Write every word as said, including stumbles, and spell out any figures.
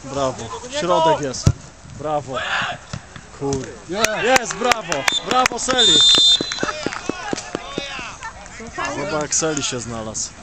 Brawo. Środek jest. Brawo. Kurde. Jest, brawo. Brawo, Seli. Zobacz, jak Seli się znalazł.